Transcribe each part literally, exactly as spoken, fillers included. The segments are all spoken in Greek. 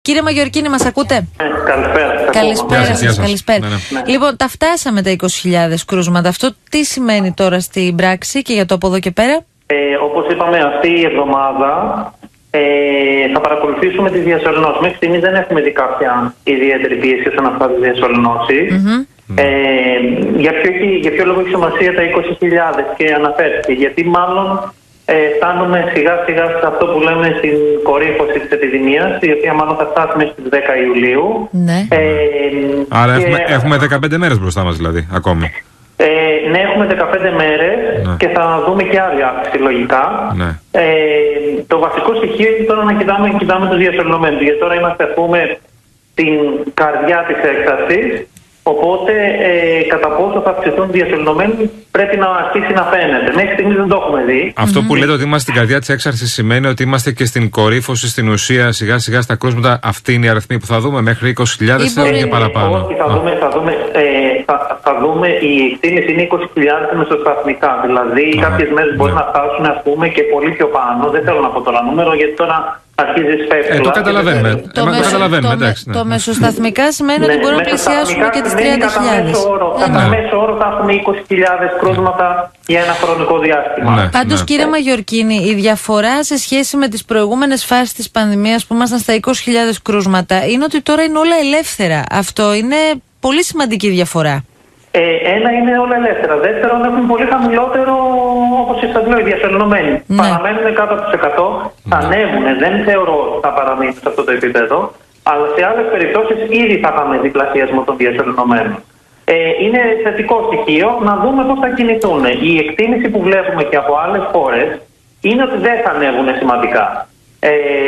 Κύριε Μαγιορκίνη, μας ακούτε? Ε, καλησπέρα. Καλησπέρα σας. σας. Καλησπέρα. Ναι, ναι. Λοιπόν, τα φτάσαμε τα είκοσι χιλιάδες κρούσματα. Αυτό τι σημαίνει τώρα στην πράξη και για το από εδώ και πέρα? Ε, όπως είπαμε, αυτή η εβδομάδα ε, θα παρακολουθήσουμε τις διασωληνώσεις. Μέχρι στιγμής δεν έχουμε δει κάποια ιδιαίτερη πίεση όσον αφορά τις διασωληνώσεις. Mm-hmm. Ε, για, ποιο, για ποιο λόγο έχει σημασία τα είκοσι χιλιάδες και αναφέρθηκε? Γιατί μάλλον ε, φτάνουμε σιγά σιγά σε αυτό που λέμε στην κορύφωση της επιδημίας, η οποία μάλλον θα φτάσει μέχρι τις δέκα Ιουλίου. Ναι. Ε, Άρα και, έχουμε, έχουμε δεκαπέντε μέρες μπροστά μας δηλαδή, ακόμη. Ε, ναι, έχουμε δεκαπέντε μέρες, ναι, και θα δούμε και άλλη αύξηση λογικά. Ναι. Ε, το βασικό στοιχείο είναι τώρα να κοιτάμε, κοιτάμε τους διασωληνωμένους. Γιατί τώρα είμαστε, ας πούμε, στην καρδιά της έξαρσης. Οπότε, ε, κατά πόσο θα αυξηθούν οι διασωληνωμένοι πρέπει να αρχίσει να φαίνεται. Μέχρι στιγμής δεν το έχουμε δει. Αυτό mm-hmm. που λέτε ότι είμαστε στην καρδιά της έξαρσης σημαίνει ότι είμαστε και στην κορύφωση, στην ουσία, σιγά σιγά στα κρούσματα. Αυτή είναι η αριθμή που θα δούμε μέχρι είκοσι χιλιάδες ή θα είναι και παραπάνω? Όχι, θα δούμε, θα δούμε, ε, θα, θα δούμε η εκτίμηση είναι είκοσι χιλιάδες μεσοσταθμικά. Δηλαδή, uh-huh. κάποιες μέρες μπορεί yeah. να φτάσουν, ας πούμε, και πολύ πιο πάνω. Δεν θέλω να πω τώρα νούμερο, γιατί τώρα αρχίζει φεύγει. Ε, το καταλαβαίνουμε. Ε, το, μεσο, καταλαβαίνουμε το, εντάξει, ναι. το μεσοσταθμικά σημαίνει ότι μπορούμε να πλησιάσουμε και τις τριάντα χιλιάδες. Κατά μέσο όρο θα έχουμε είκοσι χιλιάδες κρούσματα για ένα χρονικό διάστημα. Ναι, Πάντως, ναι. κύριε Μαγιορκίνη, η διαφορά σε σχέση με τις προηγούμενες φάσεις της πανδημίας που ήμασταν στα είκοσι χιλιάδες κρούσματα είναι ότι τώρα είναι όλα ελεύθερα. Αυτό είναι πολύ σημαντική διαφορά. Ε, ένα είναι όλα ελεύθερα. Δεύτερον, έχουν πολύ χαμηλότερο, όπως σας λέω, οι διασωληνωμένοι. Ναι. Παραμένουν κάτω από τους εκατό, ναι. θα ανέβουν. Δεν θεωρώ ότι θα παραμείνουν σε αυτό το επίπεδο. Αλλά σε άλλες περιπτώσεις ήδη θα είχαμε διπλασιασμό των διασωληνωμένων. Ε, είναι θετικό στοιχείο να δούμε πώς θα κινηθούν. Η εκτίμηση που βλέπουμε και από άλλες χώρες είναι ότι δεν θα ανέβουν σημαντικά. Ε,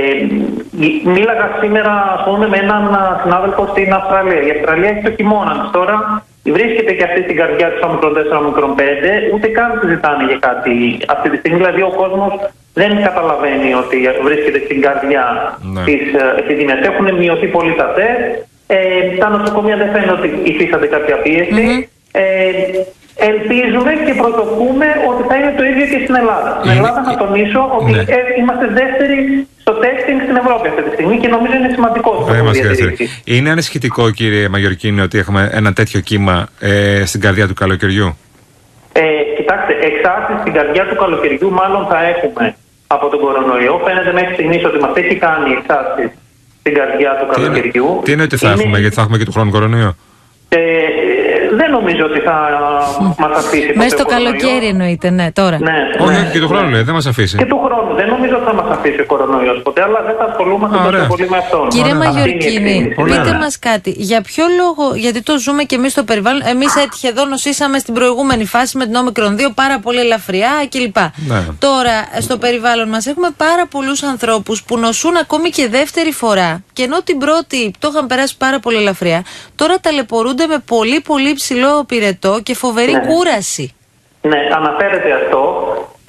μίλαγα σήμερα, ας πούμε, με έναν συνάδελφο στην Αυστραλία. Η Αυστραλία έχει το χειμώνα της τώρα. Βρίσκεται και αυτή στην καρδιά του όμικρον τέσσερα, όμικρον πέντε, ούτε καν συζητάνε για κάτι αυτή τη στιγμή. Δηλαδή, ο κόσμος δεν καταλαβαίνει ότι βρίσκεται στην καρδιά ναι. της επιδημίας. Έχουν μειωθεί πολύ τα τεστ. Ε, τα νοσοκομεία δεν φαίνεται ότι υφίστανται κάποια πίεση. Mm-hmm. Ε, ελπίζουμε και πρωτοκούμε ότι θα είναι το ίδιο και στην Ελλάδα. Στην mm-hmm. Ελλάδα, να τονίσω ότι ναι. ε, είμαστε δεύτεροι στο testing στην Ευρώπη αυτή τη στιγμή και νομίζω είναι σημαντικό. Είναι ανησυχητικό, κύριε Μαγιορκίνη, ότι έχουμε ένα τέτοιο κύμα ε, στην καρδιά του καλοκαιριού? Ε, κοιτάξτε, εξάρτηση στην καρδιά του καλοκαιριού μάλλον θα έχουμε από τον κορονοϊό. Φαίνεται μέχρι στιγμής ότι μας έχει κάνει εξάρτηση στην καρδιά του τι καλοκαιριού. Είναι, τι είναι ότι θα είναι... έχουμε, γιατί θα έχουμε και του χρόνου κορονοϊό? Ε, δεν νομίζω ότι θα μας αφήσει. Μέσα στο καλοκαίρι εννοείται, ναι, τώρα. Ναι, όχι, ναι, και του χρόνου λέει, δεν μας αφήσει. Και του χρόνου. Δεν νομίζω ότι θα μας αφήσει ο κορονοϊός ποτέ, αλλά δεν θα ασχολούμαστε τόσο πολύ με αυτόν. Κύριε Μαγιορκίνη, πείτε μας κάτι. Για ποιο λόγο, γιατί το ζούμε και εμείς στο περιβάλλον, εμείς έτυχε εδώ, νοσήσαμε στην προηγούμενη φάση με την όμικρον δύο πάρα πολύ ελαφριά κλπ. Ναι. Τώρα, στο περιβάλλον μας έχουμε πάρα πολλούς ανθρώπους που νοσούν ακόμη και δεύτερη φορά. Και ενώ την πρώτη το είχαν περάσει πάρα πολύ ελαφριά, τώρα ταλαιπωρούνται με πολύ πολύ ψηλό πυρετό και φοβερή ναι. κούραση. Ναι, αναφέρεται αυτό. Ε,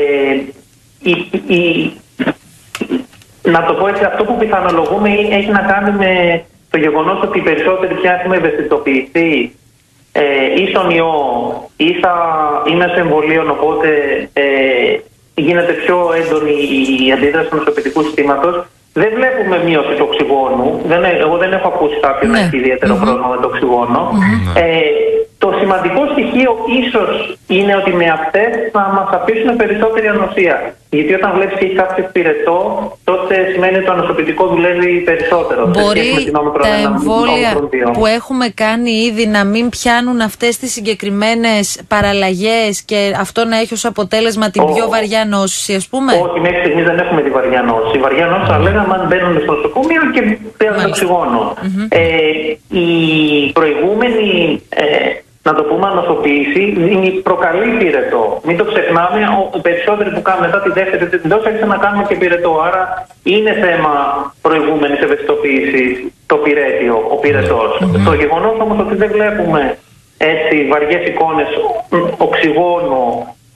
η, η, να το πω έτσι, αυτό που πιθανολογούμε έχει να κάνει με το γεγονός ότι οι περισσότεροι πια έχουμε ευαισθητοποιηθεί ε, ή στον ιό ή, θα, ή μέσω εμβολίων, οπότε ε, γίνεται πιο έντονη η αντίδραση του νοσοποιητικού συστήματος. Δεν βλέπουμε μείωση του οξυγόνου. Δεν, εγώ δεν έχω ακούσει κάποιον να έχει ιδιαίτερο mm-hmm. πρόβλημα με το οξυγόνο. Mm-hmm. Ε, το σημαντικό στοιχείο ίσως είναι ότι με αυτές θα μας αφήσουν περισσότερη ανοσία. Γιατί όταν βλέπεις και έχει κάποιο πυρετό, τότε σημαίνει ότι το ανοσοποιητικό δουλεύει περισσότερο. Μπορεί τα εμβόλια που έχουμε κάνει ήδη να μην πιάνουν αυτές τις συγκεκριμένες παραλλαγές και αυτό να έχει ως αποτέλεσμα την oh. πιο βαριά νόσηση, ας πούμε? Όχι, μέχρι στιγμής δεν έχουμε τη βαριά νόσηση. Η βαριά νόσηση θα λέγαμε αν μπαίνουν στο νοσοκομείο και παίρνουν οξυγόνο. Mm-hmm. Ε, η προηγούμενη... Ε, να το πούμε ανοσοποίηση, προκαλεί πυρετό. Μην το ξεχνάμε, οι περισσότεροι που κάνουν μετά τη δεύτερη τρίτη δόση άρχισαν να κάνουμε και πυρετό. Άρα είναι θέμα προηγούμενης ευαισθητοποίησης το πυρέτιο, ο πυρετός. Mm-hmm. Το γεγονός όμως ότι δεν βλέπουμε έτσι βαριές εικόνες οξυγόνο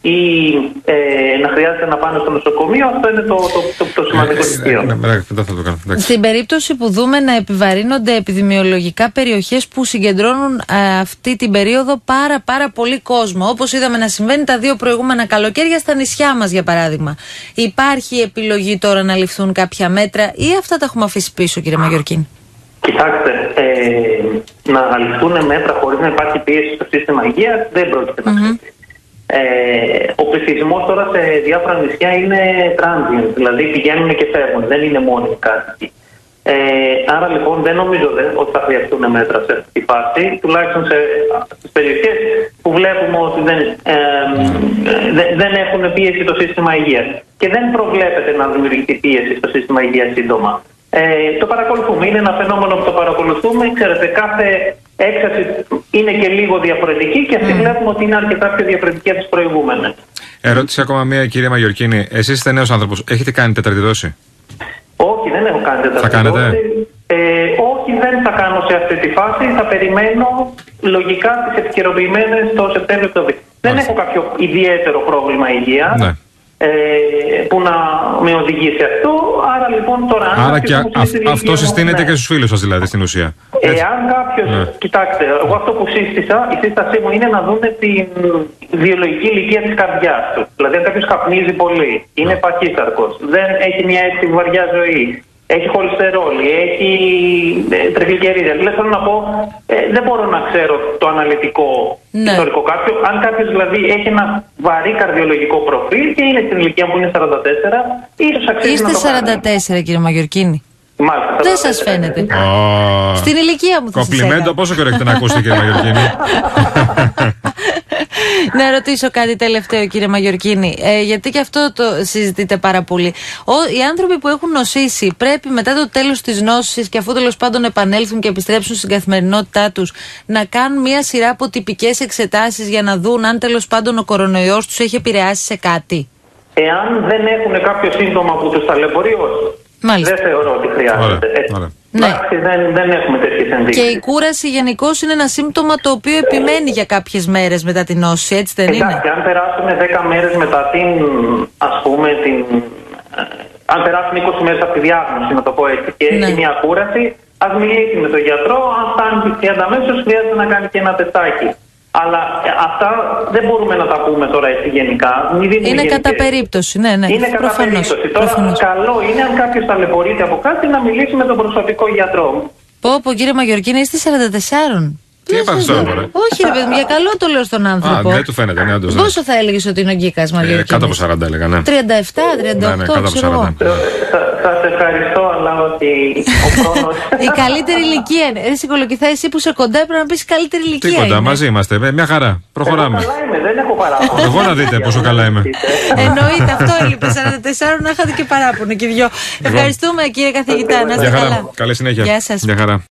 ή ε, να χρειάζεται να πάνε στο νοσοκομείο. Αυτό είναι το, το, το, το σημαντικό στοιχείο. Ε, Στην περίπτωση που δούμε να επιβαρύνονται επιδημιολογικά περιοχές που συγκεντρώνουν α, αυτή την περίοδο πάρα πάρα πολύ κόσμο, όπως είδαμε να συμβαίνει τα δύο προηγούμενα καλοκαίρια στα νησιά μας για παράδειγμα, υπάρχει επιλογή τώρα να ληφθούν κάποια μέτρα ή αυτά τα έχουμε αφήσει πίσω, κύριε Μαγιορκίνη? Κοιτάξτε, ε, να ληφθούν μέτρα χωρίς να υπάρχει πίεση στο σύστημα υγείας δεν πρόκειται να συμβεί. Mm-hmm. Ε, ο πληθυσμός τώρα σε διάφορα νησιά είναι transient, δηλαδή πηγαίνουν και φεύγουν, δεν είναι μόνοι κάτοικοι. Ε, άρα λοιπόν δεν νομίζω δε, ότι θα χρειαστούν μέτρα σε αυτή τη φάση, τουλάχιστον σε, στις περιοχές που βλέπουμε ότι δεν, ε, δε, δεν έχουν πίεση στο σύστημα υγείας και δεν προβλέπεται να δημιουργηθεί πίεση στο σύστημα υγείας σύντομα. Ε, το παρακολουθούμε, είναι ένα φαινόμενο που το παρακολουθούμε. Ξέρετε, κάθε έξαρση είναι και λίγο διαφορετική και αυτή mm. βλέπουμε ότι είναι αρκετά πιο διαφορετική από τις προηγούμενες. Ερώτηση ακόμα μία, κύριε Μαγιορκίνη. Εσείς είστε νέος άνθρωπος. Έχετε κάνει τέταρτη δόση? Όχι, δεν έχω κάνει τέταρτη θα κάνετε? δόση. Ε, όχι, δεν θα κάνω σε αυτή τη φάση. Θα περιμένω λογικά τις επικαιροποιημένες το Σεπτέμβριο-Οκτώβριο. Δεν έχω κάποιο ιδιαίτερο πρόβλημα υγείας. Ναι. Ε, που να με οδηγεί σε αυτό. Άρα λοιπόν τώρα. Άρα και α, αυτό συστήνεται ναι. και στους φίλους σας δηλαδή στην ουσία. Εάν κάποιος. Ναι. Κοιτάξτε, εγώ αυτό που σύστησα, η σύστασή μου είναι να δούμε την βιολογική ηλικία της καρδιάς του. Δηλαδή, αν κάποιος καπνίζει πολύ, είναι ναι. παχύσαρκος, δεν έχει μια έτσι βαριά ζωή, έχει χολυστερόλη, έχει ε, τριγλικερίδια. Δηλαδή, θέλω να πω, ε, δεν μπορώ να ξέρω το αναλυτικό ναι. ιστορικό κάποιο. Αν κάποιος δηλαδή έχει ένα βαρύ καρδιολογικό προφίλ και είναι στην ηλικία που είναι σαράντα τέσσερα, ίσως αξίζει Είστε να το σαράντα τέσσερα, κάνει. Κύριε Μαγιορκίνη. Μάλιστα, δεν σας φαίνεται. Oh. Στην ηλικία μου θα σας έκανα. Κομπλιμέντο, πόσο καιρό έχετε να ακούσετε, κύριε Μαγιορκίνη? Να ρωτήσω κάτι τελευταίο, κύριε Μαγιορκίνη, ε, γιατί και αυτό το συζητείτε πάρα πολύ. Ο, οι άνθρωποι που έχουν νοσήσει πρέπει μετά το τέλος της νόσης και αφού τέλος πάντων επανέλθουν και επιστρέψουν στην καθημερινότητά τους να κάνουν μια σειρά από τυπικές εξετάσεις για να δουν αν τέλος πάντων ο κορονοϊός τους έχει επηρεάσει σε κάτι? Εάν δεν έχουν κάποιο σύμπτωμα που τους ταλαιπωρεί, όχι. Μάλιστα. Δεν θεωρώ ότι χρειάζεται. Ωραία, ωραία. Ναι. Δεν, δεν έχουμε τέτοιες ενδείξεις. Και η κούραση γενικώς είναι ένα σύμπτωμα το οποίο επιμένει για κάποιες μέρες μετά την νόση, έτσι δεν είναι? Εντάξει, αν περάσουμε δέκα μέρες μετά την, ας πούμε, την, αν περάσουμε είκοσι μέρες από τη διάγνωση, να το πω έτσι, και ναι. έχει μια κούραση, ας μιλήσει με τον γιατρό, αν φτάνει τριάντα μέρες, χρειάζεται να κάνει και ένα τεστάκι. Αλλά αυτά δεν μπορούμε να τα πούμε τώρα έτσι γενικά. Είναι κατά περίπτωση, ναι, ναι. Είναι κατά περίπτωση. Τώρα, προφανώς. Καλό είναι αν κάποιος ταλαιπωρείται από κάτι να μιλήσει με τον προσωπικό γιατρό. Πω, πω, κύριε Μαγιορκίνη, είστε σαράντα τέσσερα. Τι έπαθες τώρα, μωρέ? Όχι, ρε παιδί μου, για καλό το λέω στον άνθρωπο. Α, δεν του φαίνεται, ναι, όντως. Πόσο θα έλεγες ότι είναι ο Γκίκας, Μαγιορκίνη? Ε, κάτω από σαράντα έλεγα, ναι. τριάντα επτά, τριάντα οκτώ, ναι, ναι, ξέρω εγώ. Σας ευχαριστώ, αλλά ότι ο χρόνος... Η καλύτερη ηλικία είναι. Εσύ Κολοκυθά, εσύ που σε κοντά πρέπει να πεις καλύτερη ηλικία. Τι κοντά, μαζί είμαστε. Μια χαρά. Προχωράμε. Εγώ καλά είμαι, δεν έχω παράπονο. Εγώ να δείτε πόσο καλά είμαι. Εννοείται, αυτό έλειπε. σαράντα τέσσερα να είχατε και παράπονο και δυο. Ευχαριστούμε, κύριε καθηγητά. Να είστε καλά. Καλή συνέχεια. Γεια σας. Γεια χαρά.